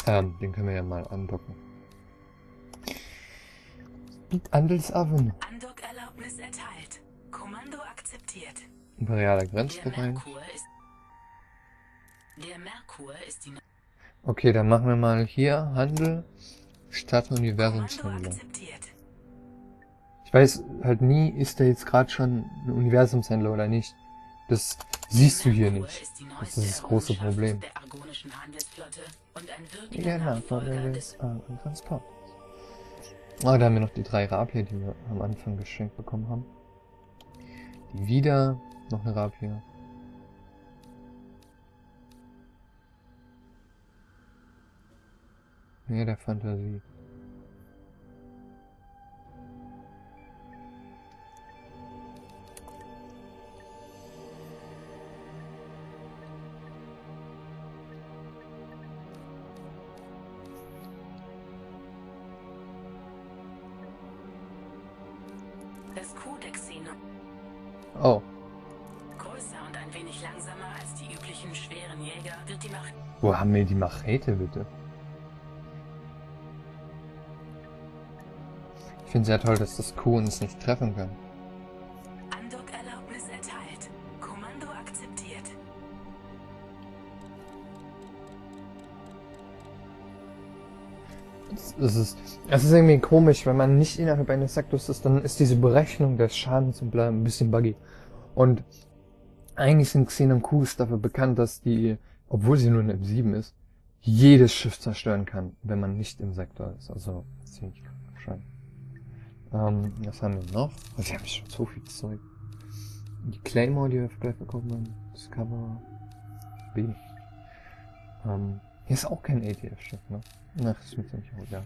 Den können wir ja mal andocken. Handelshafen. Andockerlaubnis erteilt. Kommando akzeptiert. Imperialer Grenzbereich. Der Merkur ist die... Okay, dann machen wir mal hier Handel statt Kommando Universumshändler. akzeptiert. Ich weiß halt nie, ist der jetzt gerade schon ein Universumshändler oder nicht. Das siehst du hier nicht. Das ist das große Problem. Der argonischen Handelsflotte und ein würdiger Ja, Nachfolger des... Transport. Ah, da haben wir noch die 3 Rapier, die wir am Anfang geschenkt bekommen haben. Die wieder noch eine Rapier. Mehr der Fantasie. Das Codex-Xenon. Oh, Größer und ein wenig langsamer als die üblichen schweren Jäger wird die Macht... wo haben wir die Machete bitte? Ich finde sehr toll, dass das Q uns nicht treffen kann. Andockerlaubnis erteilt. Kommando akzeptiert. Es ist irgendwie komisch, wenn man nicht innerhalb eines Sektors ist, dann ist diese Berechnung des Schadens und bla ein bisschen buggy. Und eigentlich sind Xenon Qs dafür bekannt, dass die, obwohl sie nur ein M7 ist, jedes Schiff zerstören kann, wenn man nicht im Sektor ist. Also, ziemlich wahrscheinlich. Was haben wir noch? Also, ich habe schon so viel Zeug. Die Claymore, die wir vielleicht bekommen haben. Discover. B. Hier ist auch kein ATF-Schiff, ne? Ach, das ist mir ziemlich egal.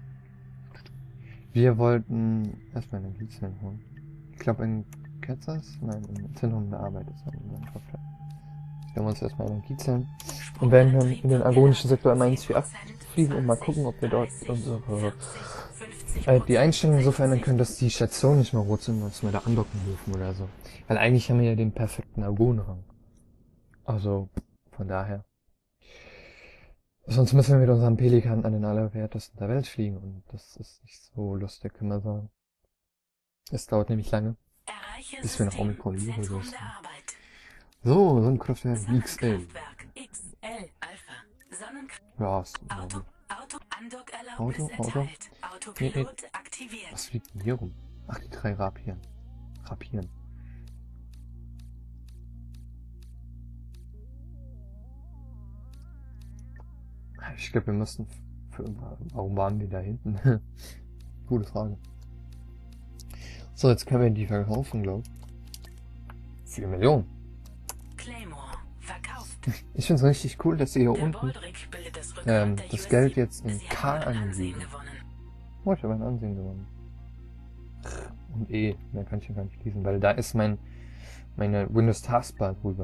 Wir wollten erstmal Energiezellen holen. Ich glaube in Ketzers? Nein, im Zentrum der Arbeit ist ein Kraftwerk. Jetzt werden wir uns erstmal Energiezellen und werden dann in den argonischen Sektor M148 fliegen und mal gucken, ob wir dort unsere die Einstellungen so verändern können, dass die Stationen nicht mehr rot sind und dass wir da andocken dürfen oder so. Weil eigentlich haben wir ja den perfekten Argonrang. Also, von daher. Sonst müssen wir mit unserem Pelikan an den allerwertesten der Welt fliegen und das ist nicht so lustig, kann man sagen. Es dauert nämlich lange, Erreiche bis wir nach System Omikron Zentrum rübergehen. der Arbeit. So ein Kraftwerk XL. Sonnenkraftwerk XL Alpha. Sonnenkraft... Ja, ist Andockerlaubnis Auto. erteilt. Autopilot aktiviert. Was fliegt denn hier rum? Ach, die 3 Rapien. Ich glaube, wir müssten... Warum waren die da hinten? Gute Frage. So, jetzt können wir die verkaufen, glaube ich. 4 Millionen. Claymore. Verkauft. Ich finde es richtig cool, dass sie hier Der unten Baldric bildet das Rückgrat der das USC. Geld jetzt in Sie K haben an Ansehen angegeben. gewonnen. Oh, ich habe ein Ansehen gewonnen. Und E, mehr kann ich ja gar nicht lesen, weil da ist meine Windows Taskbar drüber.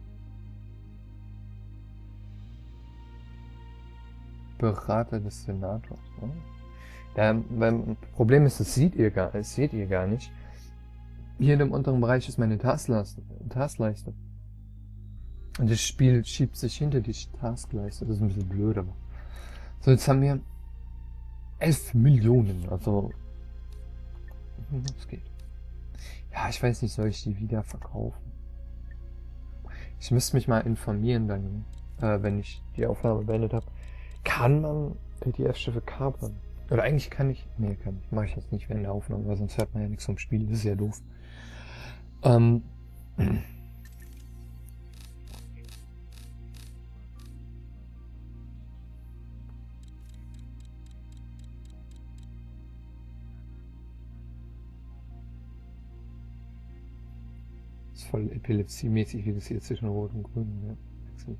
Berater des Senators. Oh. Beim Problem ist, das seht ihr gar nicht. Hier in dem unteren Bereich ist meine Taskleiste. Und das Spiel schiebt sich hinter die Taskleiste. Das ist ein bisschen blöd, aber. So, jetzt haben wir 11 Millionen, also. Das geht. Ja, ich weiß nicht, soll ich die wieder verkaufen? Ich müsste mich mal informieren dann, wenn ich die Aufnahme beendet habe. Kann man ATF-Schiffe kapern? Oder eigentlich kann ich... Nee, kann ich. Mache ich jetzt nicht während der Aufnahme, weil sonst hört man ja nichts vom Spiel. Das ist ja doof. Ist voll epilepsiemäßig, wie das hier zwischen Rot und Grün, ja. Wechselt.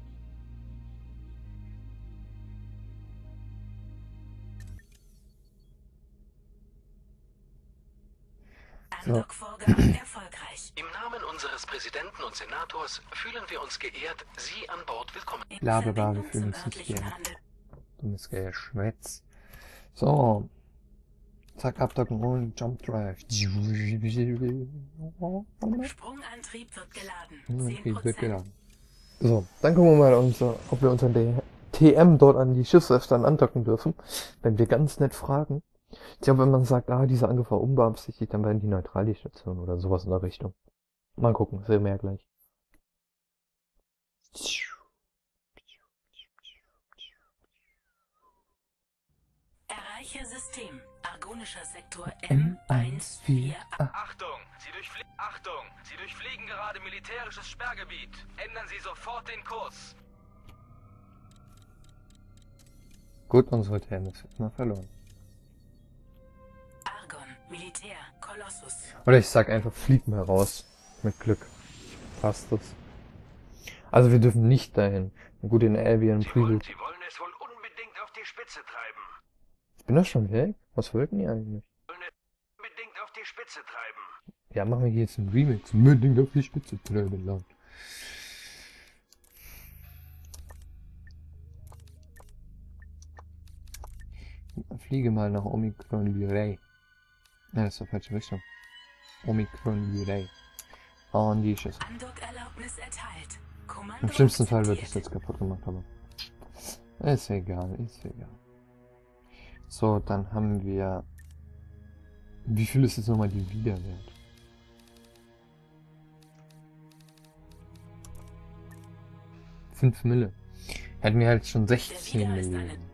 Andock-Vorgang erfolgreich. Im Namen unseres Präsidenten und Senators fühlen wir uns geehrt, Sie an Bord willkommen. In Blablabla, wir Verbindung fühlen zum uns nicht örtlichen geehrt. Handel. Dummes Geschwätz. So. Zack, abdocken und Jump Drive. Sprungantrieb wird geladen. Okay, wird 10%. geladen. So, dann gucken wir mal, ob wir unser TM dort an die Schiffswerft dann andocken dürfen, wenn wir ganz nett fragen. Ich glaube, wenn man sagt, dieser Angriff war unbeabsichtigt, dann werden die neutral die Station oder sowas in der Richtung. Mal gucken, sehen wir ja gleich. Erreiche System. Argonischer Sektor M148. Achtung! Sie durchfliegen gerade militärisches Sperrgebiet. Ändern Sie sofort den Kurs. Gut, unsere TM ist jetzt mal verloren. Argon, Militär, Kolossus. Oder ich sag einfach, flieg mal raus. Mit Glück. Passt das. Also wir dürfen nicht dahin. Gut, in Albion Preview. Sie wollen es wohl unbedingt auf die Spitze treiben. Ich bin doch schon weg. Was wollten die eigentlich? Unbedingt auf die Spitze treiben. Ja, machen wir hier jetzt einen Remix. Unbedingt auf die Spitze treiben laut. Fliege mal nach Omikron Lyrae. Nein, das ist die falsche Richtung. Omikron Lyrae. Und die Schüsse. Andockerlaubnis erteilt. Im schlimmsten Fall wird es jetzt kaputt gemacht, aber ist egal, ist egal. So, dann haben wir... Wie viel ist jetzt nochmal die Wiederwert? $5 Mille. Hätten wir halt schon 16 Millionen.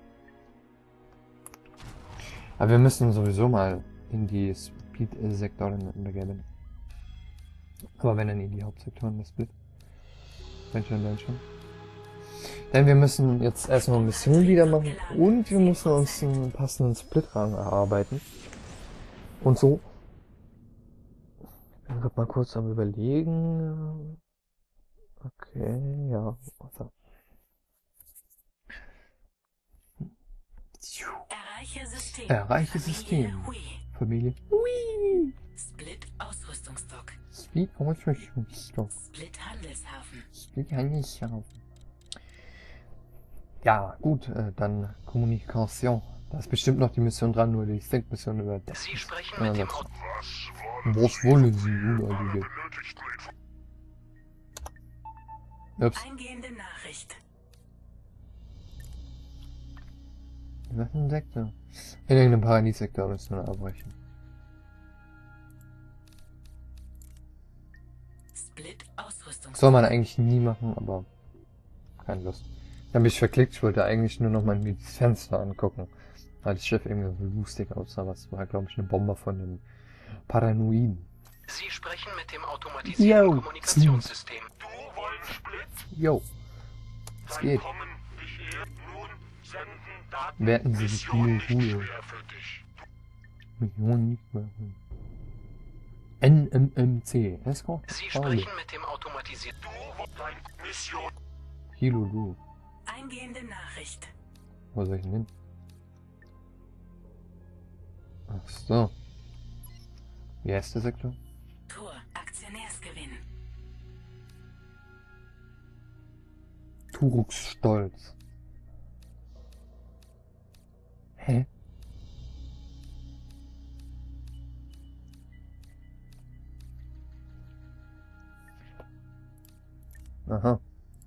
Aber wir müssen sowieso mal in die Speed-Sektoren begeben. Aber wenn dann in die Hauptsektoren das Split. Wenn schon. Denn wir müssen jetzt erstmal Mission wieder machen und wir müssen uns einen passenden Split-Rang erarbeiten. Und so. Ich bin gerade mal kurz am Überlegen. Okay, ja. Also. Erreiche System. Familie. Hui. Split Ausrüstungsdock. Split Ausrüstungsdock. Split Handelshafen. Split Handelshafen. Ja, gut, dann Kommunikation. Da ist bestimmt noch die Mission dran, nur die Sync-Mission über das. Sie sprechen mit dem Was wollen Sie, Unalige? Ups. Eingehende Nachricht. Was ist ein Sektor? In irgendeinem Paradiessektor müssen wir abbrechen. Split Ausrüstung. Soll man eigentlich nie machen, aber keine Lust. Dann bin ich verklickt, ich wollte eigentlich nur noch mal mir das Fenster angucken. Weil das Schiff irgendwie so lustig aussah, was war, glaube ich, eine Bombe von dem Paranoiden. Sie sprechen mit dem automatisierten Kommunikationssystem. Du wolltest Split? Jo. Es geht. Kommen, Befehl, nun senden Daten. Werten Sie die Mission nicht Ruhe. schwer für dich. Mission nicht machen. NMMC. Escort. Sie sprechen mit dem automatisierten... Deine Mission. Hilulu. Eingehende Nachricht. Wo soll ich denn hin? Ach so. Wie heißt der Sektor? Tor. Aktionärsgewinn. Turuks Stolz. Hä? Aha.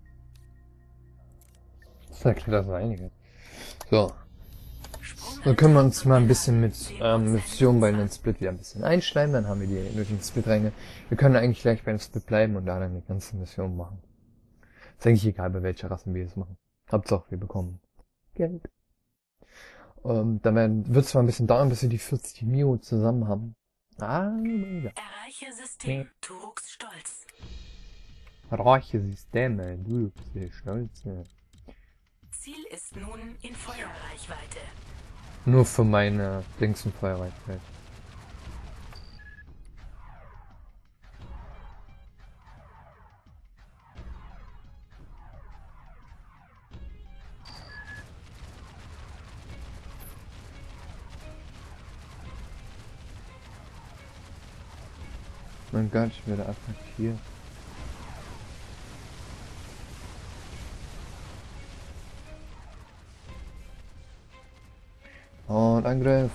Das erklärt das einige. So. Dann können wir uns mal ein bisschen mit Missionen bei den Split wieder ein bisschen einschleimen. Dann haben wir die durch den Split-Ränge. Wir können eigentlich gleich bei dem Split bleiben und da dann die ganze Mission machen. Ist eigentlich egal, bei welcher Rasse wir es machen. Hauptsache, wir bekommen Geld. Dann wird es zwar ein bisschen dauern, bis wir die 40 Mio zusammen haben. Ah, ja. Erreiche System. Turuks Stolz. Reiche Systeme, du bist stolz. Ja. Ziel ist nun in Feuerreichweite. Nur für meine Dings und Feuerreichweite. Mein Gott, ich werde attackiert. Und Angriff.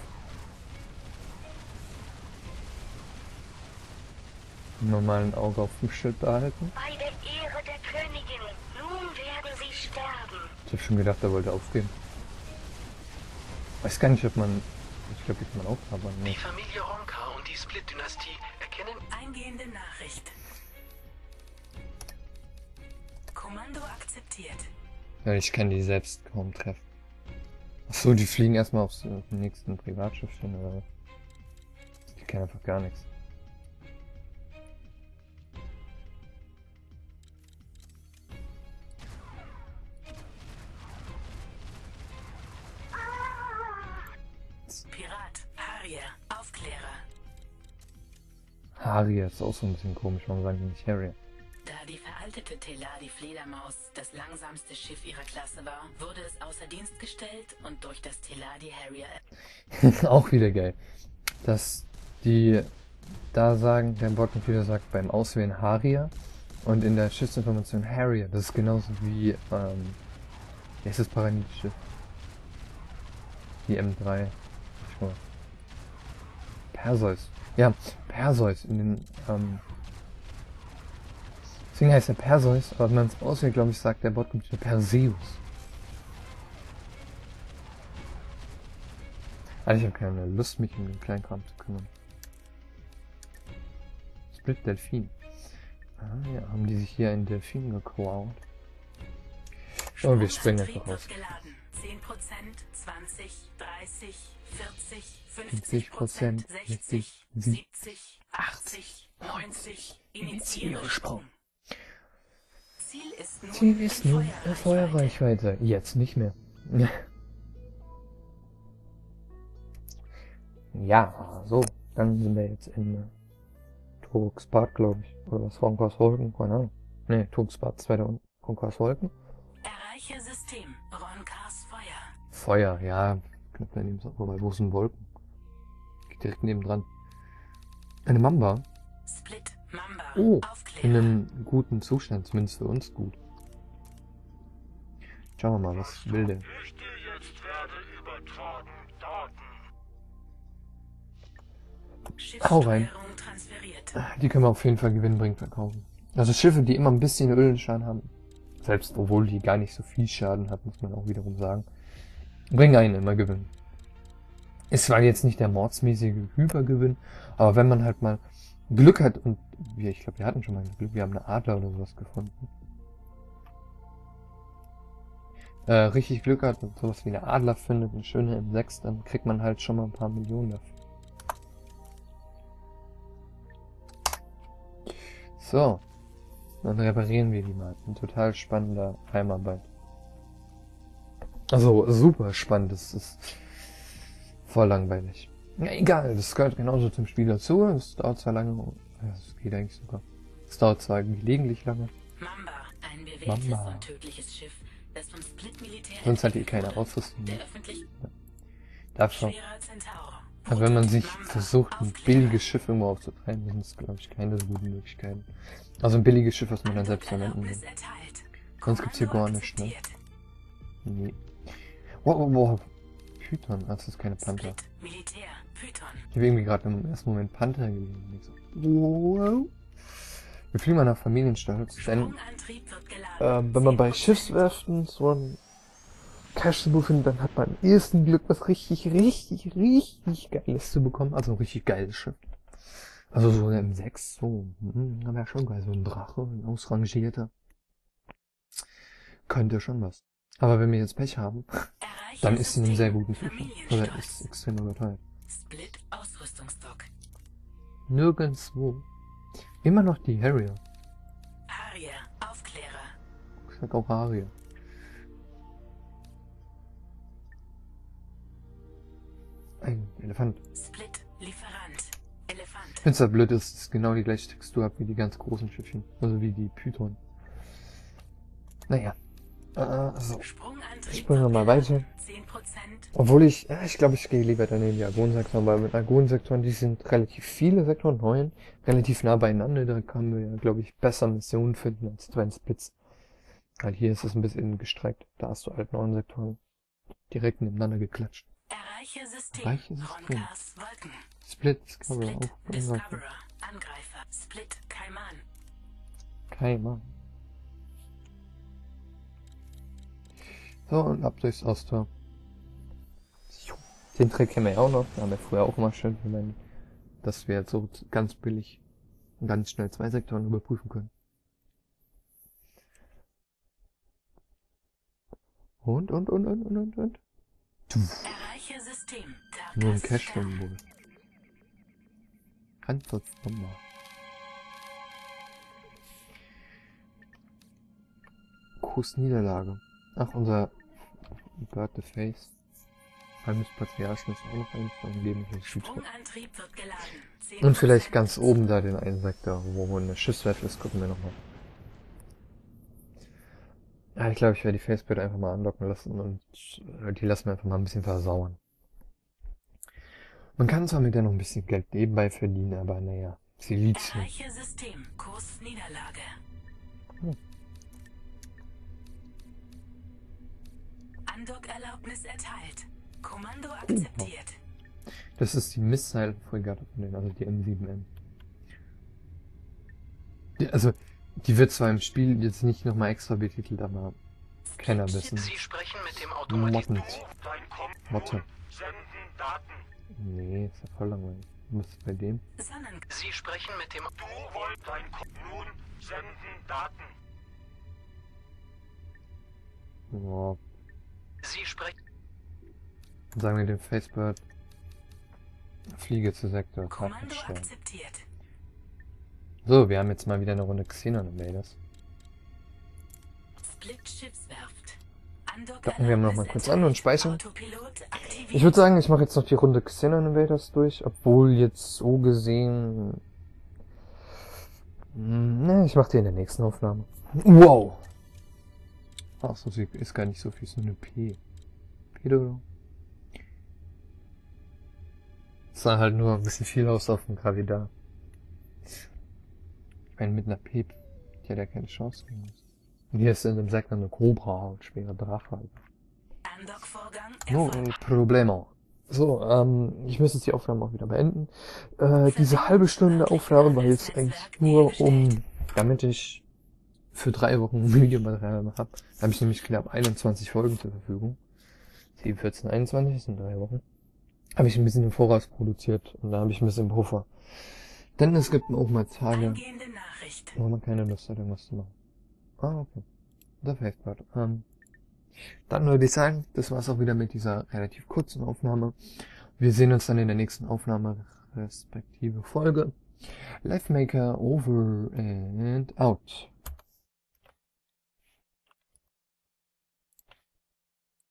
Nochmal ein Auge auf dem Schild behalten. Bei der Ehre der Königin. Nun werden sie sterben. Ich habe schon gedacht, er wollte aufgeben. Weiß gar nicht, ob man... Ich glaube, die kann man aufhabern. Die Nee. Familie Ronka und die Split-Dynastie erkennen... Eingehende Nachricht. Kommando akzeptiert. Ja, ich kann die selbst kaum treffen. Achso, die fliegen erstmal aufs nächsten Privatschiff hin, oder was? Die kennen einfach gar nichts. Pirat, Harrier, Aufklärer. Harrier ist auch so ein bisschen komisch, warum sagen die nicht Harrier? Da die veraltete Teladi Fledermaus das langsamste Schiff ihrer Klasse war, wurde es außer Dienst gestellt und durch das Teladi Harrier Auch wieder geil. Dass die da sagen, der Bordcomputer sagt beim Auswählen Harrier und in der Schiffsinformation Harrier. Das ist genauso wie, wie heißt das Paradies-Schiff? Die M3. Ich mal. Perseus. Ja, Perseus in den, deswegen heißt er Perseus, aber wenn man es auswählt, glaube ich, sagt der Bordcomputer Perseus. Also ich habe keine Lust, mich um den Kleinkram zu kümmern. Split Delfin. Ah ja, haben die sich hier einen Delfin geklaut? Oh, wir springen einfach raus. geladen. 10%, 20, 30, 40, 50%, 60, 70, 80, 90. Initiiere Sprung. Ziel ist nun Ziel ist in nun Feuerreichweite. Jetzt nicht mehr. Ja, so. Dann sind wir jetzt in Tuxpan, glaube ich. Oder was? Ronkas Wolken? Keine Ahnung. Ne, Tuxpan 2 da unten. Ronkas Wolken. Erreiche System. Ronkas Feuer. Feuer, ja. Knapp daneben. Wobei, wo sind Wolken? Geht direkt nebendran. Eine Mamba. Split. Mamba. Oh, in Aufklärer. einem guten Zustand. Zumindest für uns gut. Schauen wir mal, was will der? Ich dir jetzt werde übertragen Daten. Hau rein. Schiffssteuerung transferiert. Die können wir auf jeden Fall gewinnbringend verkaufen. Also Schiffe, die immer ein bisschen Öldenschaden haben, selbst obwohl die gar nicht so viel Schaden hat, muss man auch wiederum sagen, bringen einen immer Gewinn. Ist zwar jetzt nicht der mordsmäßige Hypergewinn, aber wenn man halt mal Glück hat und ich glaube, wir hatten schon mal Glück, wir haben eine Adler oder sowas gefunden. Richtig Glück hat und sowas wie eine Adler findet, eine schöne M6, dann kriegt man halt schon mal ein paar Millionen dafür. So, dann reparieren wir die mal. Ein total spannender Heimarbeit. Also super spannend, das ist voll langweilig. Ja, egal, das gehört genauso zum Spiel dazu. Es dauert zwar lange, es geht eigentlich sogar. Es dauert zwar gelegentlich lange. Mamba. Ein bewährtes Mamba. und tödliches Schiff, das vom Split-Militär Sonst hat die entwickelt keine wurde. Ausrüstung Der mehr. öffentlich Dafür. schwerer Centaur. Also wenn man sich Mamba. versucht, ein Aufklärer. billiges Schiff irgendwo aufzutreiben, sind es, glaube ich, keine so guten Möglichkeiten. Also ein billiges Schiff, was man dann selbst verwenden will. Erlaubnis erteilt. Sonst gibt's hier Kommando gar nichts, ne? akzeptiert. Nee. Wow. Python, das ist keine Panther. Split. Militär. Python. Ich habe irgendwie gerade im ersten Moment Panther gelesen. Und ich so, wow. Wir fliegen mal nach Familienstolz. Denn Sprungantrieb wird geladen. wenn man bei 10%. Schiffswerften so ein Cash-Symbol findet, dann hat man am ehesten Glück, was richtig Geiles zu bekommen. Also ein richtig geiles Schiff. Also so eine M6, so, das wäre schon geil. So ein Drache, ein ausrangierter. Könnte schon was. Aber wenn wir jetzt Pech haben, Erreiche dann ist sie in einem sehr System. guten Zustand. Oder Familienstolz. ist extrem überteuert. Split Ausrüstungsdock. Nirgendwo. Immer noch die Harrier. Harrier. Aufklärer. Ich sag auch Harrier. Ein Elefant. Split. Lieferant. Elefant. Ich find's ja blöd, dass es genau die gleiche Textur hat wie die ganz großen Schiffchen. Also wie die Python. Naja. So. Sprungantrieb. Springen wir wird mal geladen. weiter. 10%. Obwohl ich glaube, ich gehe lieber dann in die Argonsektoren, weil mit Argonsektoren, die sind relativ viele Sektoren, 9, relativ nah beieinander, da können wir ja, glaube ich, besser Missionen finden als bei den Splits. Weil hier ist es ein bisschen gestreckt, da hast du halt 9 Sektoren direkt nebeneinander geklatscht. Erreiche System. Erreiche System. Ronkas Wolken. Split, Discoverer, Split. auch Discoverer. Angreifer. Split. Kaiman. Kein Mann. So, und ab durchs Osttor. Den Trick kennen wir ja auch noch. Da haben wir früher auch immer schön verwendet. Dass wir jetzt so ganz billig und ganz schnell 2 Sektoren überprüfen können. Und. Erreiche System. Nur ein Cache-Symbol. Randvolksbomber. Kursniederlage. Ach, unser Bird the Face. Halbes Patriarchen ist auch noch eins, dann geben wir Sprungantrieb wird geladen. und vielleicht ganz oben da den einen Sektor, wo eine Schiffswerfer ist, gucken wir nochmal. Ja, ich glaube, ich werde die Facebuilder einfach mal andocken lassen und die lassen wir einfach mal ein bisschen versauern. Man kann zwar mit der noch ein bisschen Geld nebenbei verdienen, aber naja, Silizium. Erreiche System. Kursniederlage. Andockerlaubnis erteilt. Kommando akzeptiert. Das ist die Missile-Fregatte von denen, also die M7M. Die wird zwar im Spiel jetzt nicht nochmal extra betitelt, aber Kenner wissen. Sie sprechen mit dem Automatismus. Motte. Senden Daten. Nee, ist ja voll langweilig. Was ist bei dem? Sie sprechen mit dem... Du wollt dein nun senden Daten. Ja, Sie sprechen... sagen wir dem Facebird. Fliege zu Sektor. Kommando stellen. akzeptiert. So, wir haben jetzt mal wieder eine Runde Xenon Invaders. Split Schiffswerft. Docken wir noch mal kurz an und speichern. Autopilot aktiviert. Ich würde sagen, ich mache jetzt noch die Runde Xenon Invaders durch, obwohl jetzt so gesehen... Ne, ich mache die in der nächsten Aufnahme. Wow! Ach so, sie ist gar nicht so viel, so eine P. Pedo. Sah halt nur ein bisschen viel aus auf dem Gravidar. Ich meine, mit einer P, die hat ja keine Chance gegen uns. Und hier ist in dem Sektor eine Cobra und schwerer Drache. Andock-Vorgang No erfolgt. problemo. So, ich muss jetzt die Aufnahme auch wieder beenden. Diese halbe Stunde Aufnahme war jetzt eigentlich nur damit ich für 3 Wochen Videomaterial habe. Da habe ich nämlich knapp 21 Folgen zur Verfügung. 7, 14, 21, das sind 3 Wochen. Habe ich ein bisschen im Voraus produziert und da habe ich ein bisschen Puffer. Denn es gibt auch mal Tage, Eingehende Nachricht. wo man keine Lust hat, irgendwas zu machen. Ah, okay. Der Facebird. Dann würde ich sagen, das war's auch wieder mit dieser relativ kurzen Aufnahme. Wir sehen uns dann in der nächsten Aufnahme, respektive Folge. Life Maker over and out.